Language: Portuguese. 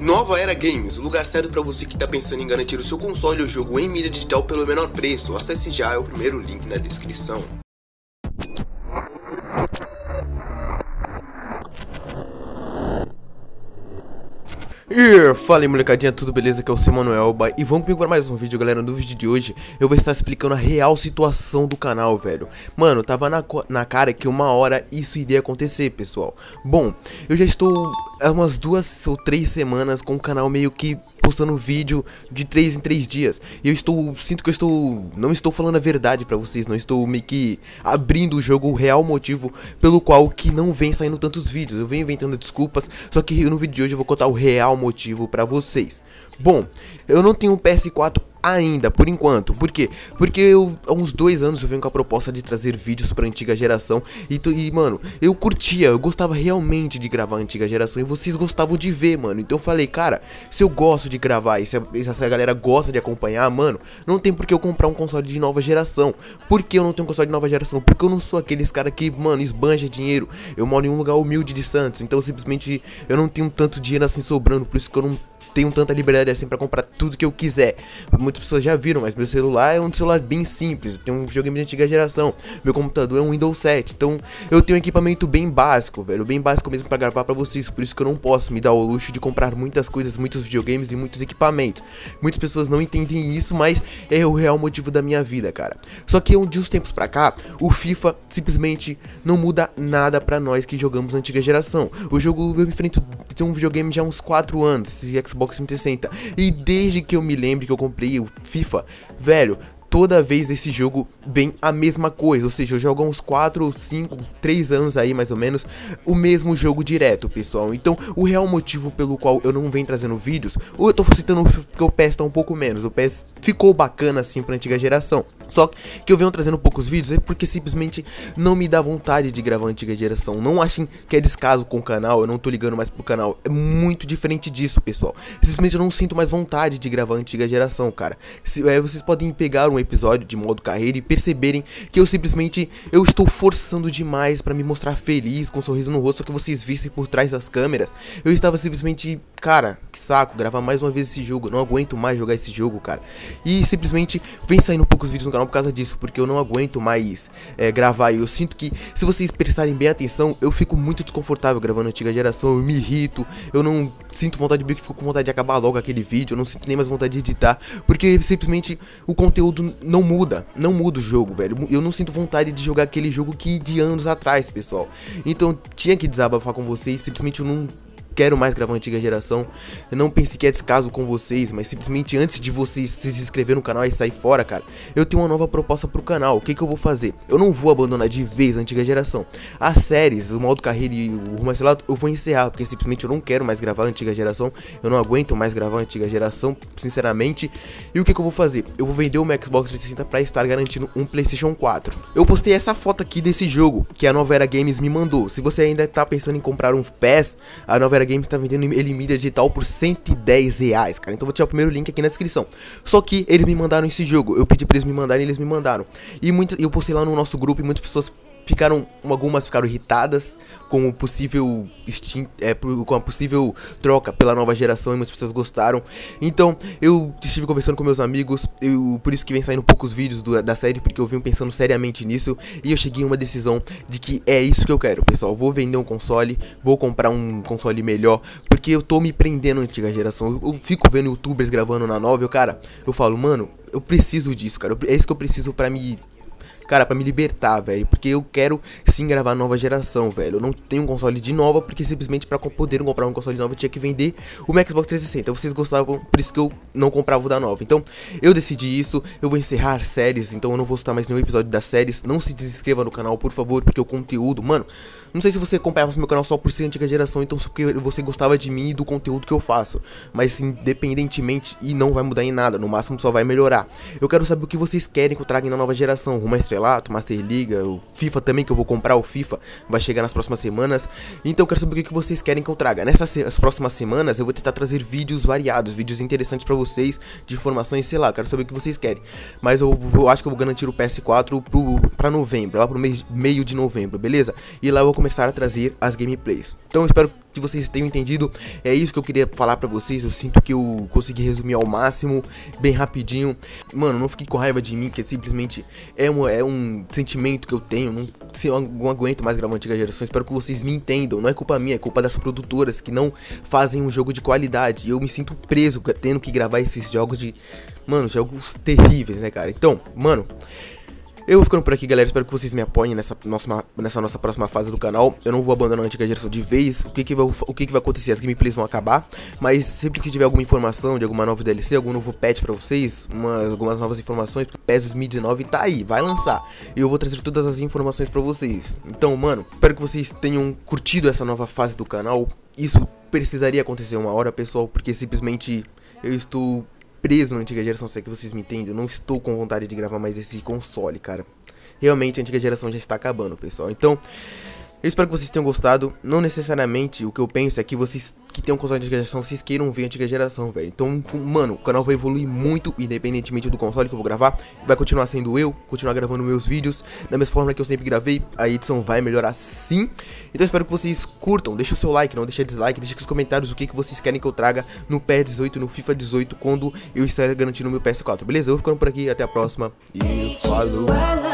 Nova Era Games, o lugar certo para você que está pensando em garantir o seu console ou jogo em mídia digital pelo menor preço. Acesse já, é o primeiro link na descrição. E fala aí molecadinha, tudo beleza? Aqui é o seu Manuel e vamos comigo para mais um vídeo, galera. No vídeo de hoje eu vou estar explicando a real situação do canal, velho. Mano, tava na cara que uma hora isso iria acontecer, pessoal. Bom, eu já estou há umas 2 ou 3 semanas com o canal meio que postando vídeo de 3 em 3 dias. E sinto que não estou falando a verdade pra vocês, não estou meio que abrindo o jogo, o real motivo pelo qual que não vem saindo tantos vídeos. Eu venho inventando desculpas, só que no vídeo de hoje eu vou contar o real motivo pra vocês. Bom, eu não tenho um PS4 ainda, por enquanto. Por quê? Porque há uns 2 anos eu venho com a proposta de trazer vídeos pra antiga geração e mano, eu gostava realmente de gravar a antiga geração e vocês gostavam de ver, mano. Então eu falei, cara, se eu gosto de gravar e se a galera gosta de acompanhar, mano, não tem por que eu comprar um console de nova geração. Por que eu não tenho um console de nova geração? Porque eu não sou aqueles cara que, mano, esbanja dinheiro. Eu moro em um lugar humilde de Santos, então simplesmente eu não tenho tanto dinheiro assim sobrando, por isso que eu não tenho tanta liberdade assim pra comprar tudo que eu quiser. Muitas pessoas já viram, mas meu celular é um celular bem simples. Tem um videogame de antiga geração. Meu computador é um Windows 7. Então eu tenho um equipamento bem básico, velho. Bem básico mesmo pra gravar pra vocês. Por isso que eu não posso me dar o luxo de comprar muitas coisas, muitos videogames e muitos equipamentos. Muitas pessoas não entendem isso, mas é o real motivo da minha vida, cara. Só que de uns tempos pra cá, o FIFA simplesmente não muda nada pra nós que jogamos na antiga geração. O jogo eu enfrento tem um videogame já há uns 4 anos, esse Xbox 360. E desde que eu me lembro que eu comprei o FIFA, velho, toda vez esse jogo vem a mesma coisa. Ou seja, eu jogo há uns 4 ou 5, 3 anos aí mais ou menos o mesmo jogo direto, pessoal. Então o real motivo pelo qual eu não venho trazendo vídeos, ou eu tô citando porque o PS tá um pouco menos, o PS ficou bacana assim pra antiga geração, só que eu venho trazendo poucos vídeos é porque simplesmente não me dá vontade de gravar a antiga geração. Não achem que é descaso com o canal, eu não tô ligando mais pro canal. É muito diferente disso, pessoal. Simplesmente eu não sinto mais vontade de gravar a antiga geração, cara. Vocês podem pegar um episódio de modo carreira e perceberem que eu estou forçando demais pra me mostrar feliz, com um sorriso no rosto, só que vocês vissem por trás das câmeras. Eu estava simplesmente, cara, que saco, gravar mais uma vez esse jogo. Eu não aguento mais jogar esse jogo, cara. E simplesmente vem saindo poucos vídeos no canal por causa disso, porque eu não aguento mais gravar. E eu sinto que, se vocês prestarem bem atenção, eu fico muito desconfortável gravando a antiga geração. Eu me irrito, eu não sinto vontade de ver, que fico com vontade de acabar logo aquele vídeo. Eu não sinto nem mais vontade de editar, porque simplesmente o conteúdo não muda o jogo, velho. Eu não sinto vontade de jogar aquele jogo que de anos atrás, pessoal. Então tinha que desabafar com vocês. Simplesmente eu não quero mais gravar a antiga geração. Eu não pensei que é descaso com vocês, mas simplesmente antes de vocês se inscrever no canal e sair fora, cara, eu tenho uma nova proposta pro canal. O que que eu vou fazer? Eu não vou abandonar de vez a antiga geração. As séries, o modo carreira e o rumo acelerado, eu vou encerrar, porque simplesmente eu não quero mais gravar a antiga geração. Eu não aguento mais gravar a antiga geração, sinceramente. E o que que eu vou fazer? Eu vou vender o meu Xbox 360 pra estar garantindo um PlayStation 4. Eu postei essa foto aqui desse jogo que a Nova Era Games me mandou. Se você ainda tá pensando em comprar um PS, a Nova Era Games tá vendendo ele em mídia digital por R$110, cara. Então vou tirar o primeiro link aqui na descrição. Só que eles me mandaram esse jogo. Eu pedi pra eles me mandarem e eles me mandaram. E eu postei lá no nosso grupo e muitas pessoas algumas ficaram irritadas com o possível com a possível troca pela nova geração, e muitas pessoas gostaram. Então eu estive conversando com meus amigos, por isso que vem saindo poucos vídeos da série, porque eu vim pensando seriamente nisso e eu cheguei a uma decisão de que é isso que eu quero, pessoal. Vou vender um console, vou comprar um console melhor, porque eu tô me prendendo na antiga geração. Eu fico vendo youtubers gravando na nova, eu falo, mano, eu preciso disso, cara. É isso que eu preciso pra me libertar, velho. Porque eu quero sim gravar nova geração, velho. Eu não tenho um console de nova, porque simplesmente pra poder comprar um console de nova eu tinha que vender o meu Xbox 360. Vocês gostavam, por isso que eu não comprava o da nova. Então eu decidi isso. Eu vou encerrar séries, então eu não vou citar mais nenhum episódio das séries. Não se desinscreva no canal, por favor, porque o conteúdo, mano, não sei se você acompanhava o meu canal só por ser antiga geração, então só porque você gostava de mim e do conteúdo que eu faço. Mas independentemente, e não vai mudar em nada, no máximo só vai melhorar. Eu quero saber o que vocês querem que eu traga na nova geração. Rumo Estrelato, Master League, o FIFA também, que eu vou comprar o FIFA, vai chegar nas próximas semanas. Então eu quero saber o que vocês querem que eu traga. Nessas próximas semanas eu vou tentar trazer vídeos variados, vídeos interessantes pra vocês, de informações, sei lá, eu quero saber o que vocês querem. Mas eu acho que eu vou garantir o PS4 pra novembro, lá pro meio de novembro, beleza? E lá eu vou começar a trazer as gameplays. Então eu espero que vocês tenham entendido. É isso que eu queria falar pra vocês. Eu sinto que eu consegui resumir ao máximo, bem rapidinho. Mano, não fiquem com raiva de mim, que simplesmente é um sentimento que eu tenho. Eu não aguento mais gravar antiga geração. Espero que vocês me entendam. Não é culpa minha, é culpa das produtoras que não fazem um jogo de qualidade. E eu me sinto preso tendo que gravar esses jogos jogos terríveis, né, cara? Então, mano, eu vou ficando por aqui, galera. Espero que vocês me apoiem nessa nossa próxima fase do canal. Eu não vou abandonar a antiga geração de vez. O que vai acontecer? As gameplays vão acabar. Mas sempre que tiver alguma informação de alguma nova DLC, algum novo patch pra vocês, algumas novas informações, porque o PES 2019 tá aí, vai lançar. E eu vou trazer todas as informações pra vocês. Então, mano, espero que vocês tenham curtido essa nova fase do canal. Isso precisaria acontecer uma hora, pessoal, porque simplesmente eu estou preso na antiga geração, se é que vocês me entendem. Eu não estou com vontade de gravar mais esse console, cara. Realmente a antiga geração já está acabando, pessoal. Então, eu espero que vocês tenham gostado. Não necessariamente o que eu penso é que vocês que tem um console de antiga geração, vocês queiram ver a antiga geração, velho. Então, mano, o canal vai evoluir muito, independentemente do console que eu vou gravar. Vai continuar sendo eu, continuar gravando meus vídeos da mesma forma que eu sempre gravei. A edição vai melhorar sim. Então, espero que vocês curtam. Deixa o seu like, não deixa dislike. Deixa aqui nos comentários o que vocês querem que eu traga no PES 18, no FIFA 18, quando eu estiver garantindo o meu PS4, beleza? Eu vou ficando por aqui, até a próxima e falou!